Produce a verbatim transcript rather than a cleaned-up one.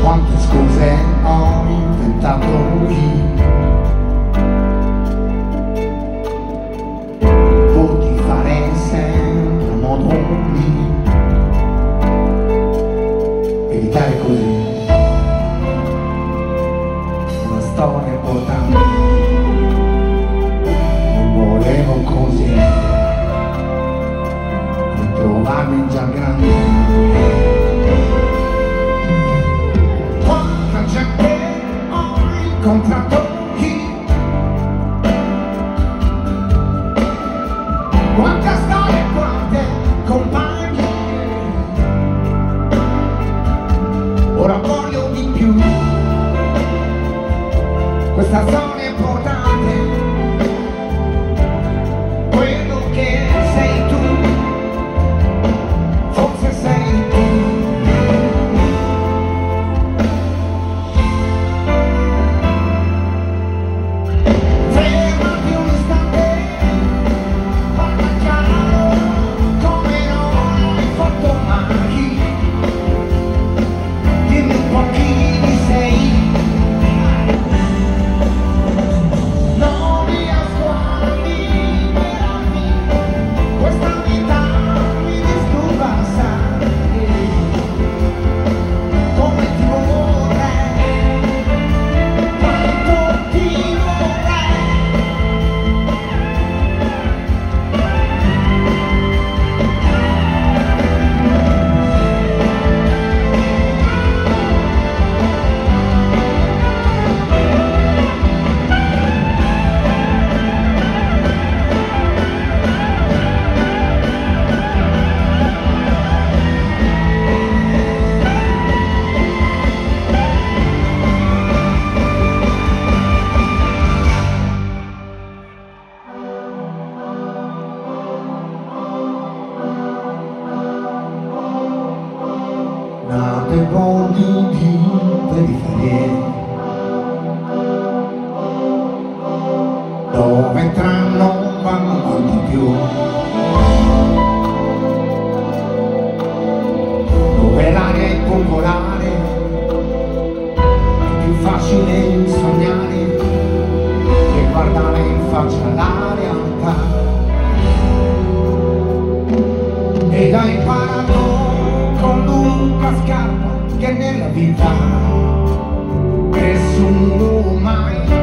Quante scuse ho inventato io pur di fare sempre a modo mio, evitare così una storia importante. Non volevo così ritrovarmi già grande. Incontrato chi? Quante storie, quante compagnie. Ora voglio di più. Questa storia è importante. Quello che sei tu, forse sei tu. Nate bordi di periferie dove tram non vanno avanti più, dove l'aria è popolare, è più facile sognare che guardare in faccia la realtà. Ed hai imparato con Luca Scarpa che nella vita nessuno mai